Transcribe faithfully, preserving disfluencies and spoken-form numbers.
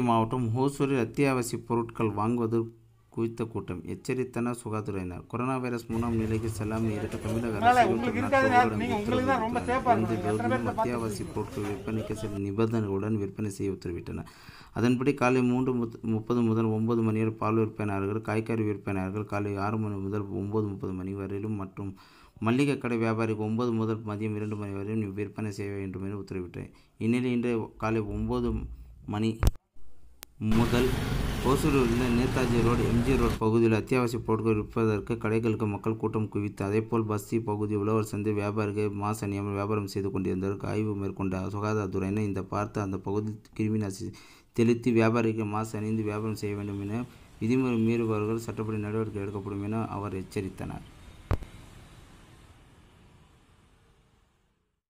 மாவட்டம் ஓசூரில் அத்தியாவசிய பொருட்கள் வாங்குவது குவித்த கூட்டம். எச்சரித்தனர் சுகாதாரத்துறையினர். கொரோனா வைரஸ் மூணாம் நிலைக்கு செல்லாமல் இருக்க தமிழக அரசு அத்தியாவசிய பொருட்கள் விற்பனைக்கு சில நிபந்தனைகளுடன் விற்பனை செய்ய உத்தரவிட்டனர். அதன்படி காலை மூன்று முப்பது முதல் ஒன்பது மணி வரை பால் விற்பனையாளர்கள், காய்கறி விற்பனையாளர்கள் காலை ஆறு மணி முதல் ஒன்பது முப்பது மணி வரையிலும் மற்றும் மல்லிகை கடை வியாபாரிகள் ஒன்பது முதல் மதியம் இரண்டு மணி வரையும் விற்பனை செய்ய வேண்டும் என உத்தரவிட்டார். இந்நிலையில் இன்று காலை ஒன்பது மணி முதல் ஓசூரில் உள்ள நேதாஜி ரோடு, எம்ஜி ரோடு பகுதியில் அத்தியாவசிய பொருட்கள் விற்பதற்கு கடைகளுக்கு மக்கள் கூட்டம் குவித்து, அதேபோல் பஸ்தி பகுதி, உழவர் சந்தை வியாபாரிகள் மாசு அணியாமல் வியாபாரம் செய்து கொண்டிருந்ததற்கு ஆய்வு மேற்கொண்ட சுகாதாரத்துறையினர் இந்த பார்த்து அந்த பகுதியில் கிருமி நாசி தெளித்து வியாபாரிகள் மாசு அணிந்து வியாபாரம் செய்ய வேண்டும் என, விதிமுறை மீறுபவர்கள் சட்டப்படி நடவடிக்கை எடுக்கப்படும் என அவர் எச்சரித்தனர்.